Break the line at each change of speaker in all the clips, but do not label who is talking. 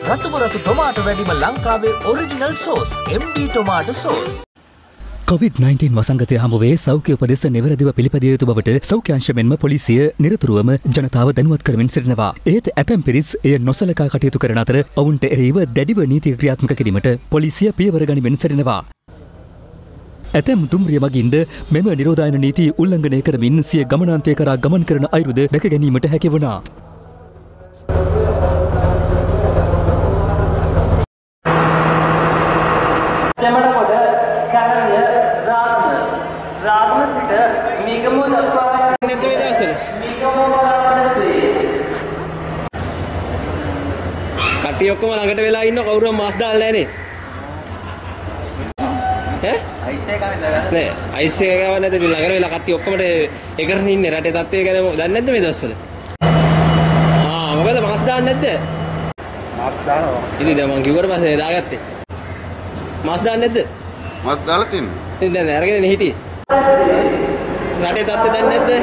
රතු ටොමාටෝ වැඩිම ලංකාවේ original sauce MD tomato sauce.
COVID-19 වසංගතය හමුවේ සෞඛ්‍ය උපදෙස් නිවැරදිව පිළිපදිය යුතු බවට සෞඛ්‍ය අංශ මෙන්ම පොලිසිය නිරතුරුවම ජනතාව දැනුවත් කරමින් සිටිනවා. ඒත් ඇතැම් පිරිස් එය නොසලකා කටයුතු කරන අතර ඔවුන්ට එරෙහිව දැඩිව නීති ක්‍රියාත්මක කිරීමට පොලිසිය පියවර ගනිමින් සිටිනවා. ඇතැම් දුම්රිය මගින්ද මෙම නිරෝධායන නීති උල්ලංඝනය කරමින් සිය ගමනාන්තය කරා ගමන් කරන අයුරුද දැක ගැනීමට හැකි වුණා.
කට්ටිය ඔක්කොම ළඟට වෙලා ඉන්න කවුරුම මාස් දාලා නැහනේ. ඈ? අයිස් එක ගන්න නෑ. අයිස් එක ගාව නැද්ද? ළඟට වෙලා කට්ටිය ඔක්කොම එකරන ඉන්නේ රටේ තත්ත්වය ගැන දන්නේ නැද්ද මේ දවස්වල? මොකද මාස් දාන්නේ නැද්ද? මාස් දානවා. ඉතින් දැන් මං කිව්වට පස්සේ දාගත්තේ. මාස් දාන්නේ නැද්ද?
මාස් දාලා තින්නේ.
ඉතින් දැන් අරගෙන නේ හිටියේ. රටේ තත්ත්වය දන්නේ නැද්ද?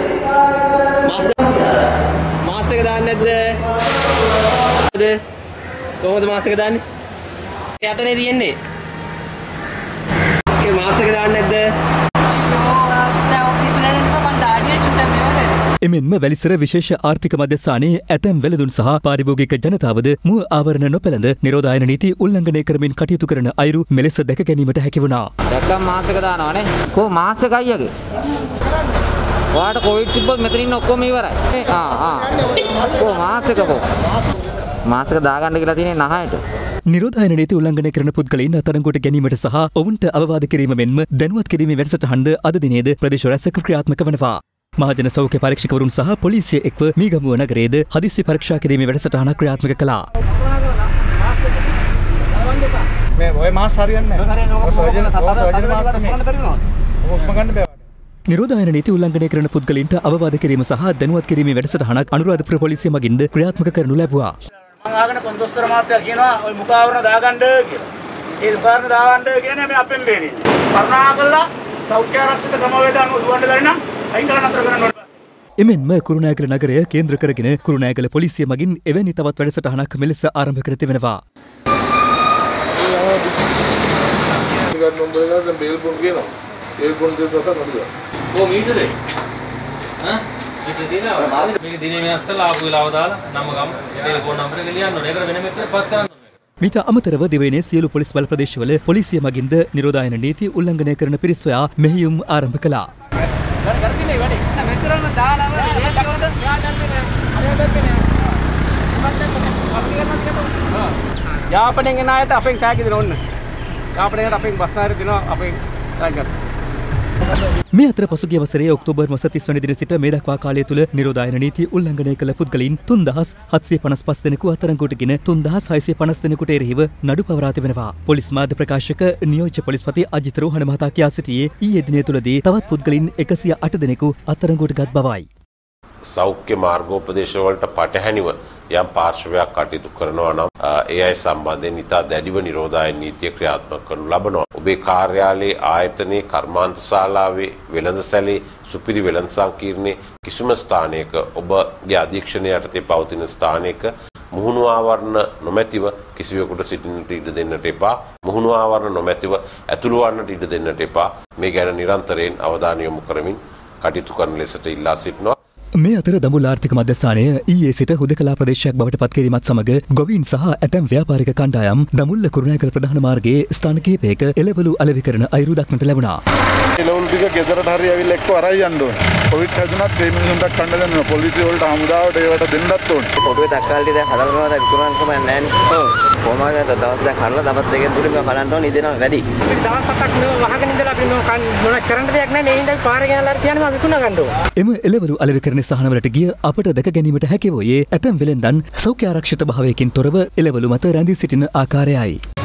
මාස් එක දාන්නේ නැද්ද? කොහොමද මාස් එක දාන්නේ? යටනේ තියෙන්නේ. ඒ මාස් එක දාන්නේ නැද්ද?
එමෙන්ම වැලිසර විශේෂ ආර්ථික මධ්‍යස්ථානයේ ඇතැම් වෙළඳුන් සහ පාරිභෝගික ජනතාවද මුව ආවරණ නොපැළඳ නිරෝධායන නීති උල්ලංඝනය කරමින් කටයුතු කරන අයුරු මෙලෙස දැක ගැනීමට හැකි වුණා.
දැක්කම මාස් එක දානවනේ. කො මාස් එක අයියගේ. ඔයාට කොවිඩ් තිබ්බොත් මෙතන ඉන්න ඔක්කොම ඉවරයි. කො මාස් එක කො. මාස් එක දාගන්න කියලා තියෙන්නේ නහයට.
නිරෝධායන නීති උල්ලංඝනය කරන පුද්ගලයින් අත්අඩංගුවට ගැනීමට සහ ඔවුන්ට අවවාද කිරීම මෙන්ම දැනුවත් කිරීමේ වැඩසටහනද අද දිනේද ප්‍රදේශ රැසක ක්‍රියාත්මක වනවා. මහජන සෞඛ්‍ය පරීක්ෂකවරුන් සහ පොලිසිය එක්ව මීගමුව නගරයේද හදිසි පරීක්ෂා කිරීමේ වැඩසටහනක් ක්‍රියාත්මක කළා.
මේ ඔය මාස් හරියන්නේ නැහැ. ඔය සර්ජන් මාස් තමයි. ඔස්ම ගන්න බෑ.
නිරෝධායන නීති උල්ලංඝනය කරන පුද්ගලයින්ට අවවාද කිරීම සහ දැනුවත් කිරීමේ වැඩසටහනක් අනුරාධපුර පොලිසිය මගින්ද ක්‍රියාත්මක කරනු ලැබුවා.
මම ආගෙන කොන්දොස්තර මහත්තයා කියනවා ওই මුඛාවරණ දාගන්න කියලා. ඒ මුඛාවරණ දාගන්න කියන්නේ මේ අපෙන් බේරෙන්නේ. කරුණාකරලා සෞඛ්‍ය ආරක්ෂිත ක්‍රමවේද අනුව දුවන්න බැරි නම් අයින් කරලා නතර කරන්න ඕනේ.
එමෙන්ම කුරුණෑගල නගරය කේන්ද්‍ර කරගෙන කුරුණෑගල පොලිසිය මගින් එවැනි තවත් වැඩසටහනක් මෙලෙස ආරම්භ කර තිබෙනවා. මීට අමතරව දිවයිනේ සියලු පොලිස් බල ප්‍රදේශවල පොලිසිය මගින්ද නිරෝධායන නීති උල්ලංඝනය කරන පිරිස් සොයා මෙහෙයුම් ආරම්භ කළා.
යාපනයෙන් එන අයට අපෙන් කෑගි දෙන ඕන්න. යාපනයෙන් අපෙන් බස්නාරි දෙනවා අපෙන් කෑගි.
මේ අතර පසුගිය වසරේ ඔක්තෝබර් මාස 30 වෙනි දින සිට මේ දක්වා කාලය තුල නිරෝධායන නීති උල්ලංඝනය කළ පුද්ගලයින් 3755 දෙනෙකු අත්අඩංගුවටගෙන 3650 දෙනෙකුට එරෙහිව නඩු පවරා තිබෙනවා. පොලිස් මාධ්‍ය ප්‍රකාශක නියෝජ්‍ය පොලිස්පති අජිත් රෝහණ මහතා කියා සිටියේ ඊයේ දිනේ තුලදී තවත් පුද්ගලයින් 108 දෙනෙකු අත්අඩංගුවට ගත් බවයි.
සෞඛ්‍ය මාර්ගෝපදේශ වලට පටහැනිව යම් පාර්ශවයක් කටයුතු කරනවා නම් ඒ අය සම්බන්ධයෙන් ඉතා දැඩිව නිරෝධායන නීතිය ක්‍රියාත්මක කරනු ලබනවා. ඔබේ කාර්යාලයේ ආයතනයේ කර්මාන්ත ශාලාවේ වෙළඳසැලේ සුපිරි වෙළඳ සංකීර්ණයේ කිසිම ස්ථානයක ඔබගේ අධීක්ෂණය යටතේ පවතින ස්ථානයක මුහුණු ආවරණ නොමැතිව කිසිවෙකුට සිටින්නට ඉඩ දෙන්නට එපා. මුහුණු ආවරණ නොමැතිව ඇතුළු වන්නට ඉඩ දෙන්නට එපා. මේ ගැන නිරන්තරයෙන් අවධානය යොමු කරමින් කටයුතු කරන ලෙසට ඉල්ලා සිටිනවා.
මේ අතර දඹුල්ල ආර්ථික මධ්‍යස්ථානය ඊයේ සිට හුදකලා ප්‍රදේශයක් බවට පත් කිරීමත් සමග ගොවීන් සහ ඇතැම් ව්‍යාපාරික කණ්ඩායම් දඹුල්ල කුරුණෑගල ප්‍රධාන මාර්ගයේ ස්ථාන කිහිපයක එළවලු අලෙවි කරන අයුරු දක්නට ලැබුණා.
එළවලු ටික ගෙදරට හරි ඇවිල්ලා එක්ක අරයි යන්න ඕනේ. කොවිඩ් හැදුනත් මේ මිනිස්සුන්ට කන්න දෙන්න ඕනේ. පොලිසිය වලට හමුදාවට ඒවට දෙන්නත් ඕනේ.
පොඩුවේ තක්කාලි දැන් හදලා තමයි විකුණන්න කොහොමද නැන්නේ. ඔව්. කොහොමද දවස් දැන් කනලා දවස් දෙකෙන් තුනේ මේක කලන්න ඕනේ ඉදෙනවා වැඩි. දවස් 7ක් නේ වහගෙන ඉඳලා අපි මොනක් කරන්න දෙයක් නැහැ. මේ හින්දා අපි පාරේ ගෙනල්ලා හරි තියන්නේ මම විකුණ ගන්න ඕනේ.
එම එළවලු අලෙවි කරන සහනවලට ගිය අපට දැක ගැනීමට හැකි වූයේ ඇතැම් වෙළෙන්දන් සෞඛ්‍ය ආරක්ෂිත භාවයකින් තොරව එළවලු මත රැඳී සිටින ආකාරයයි.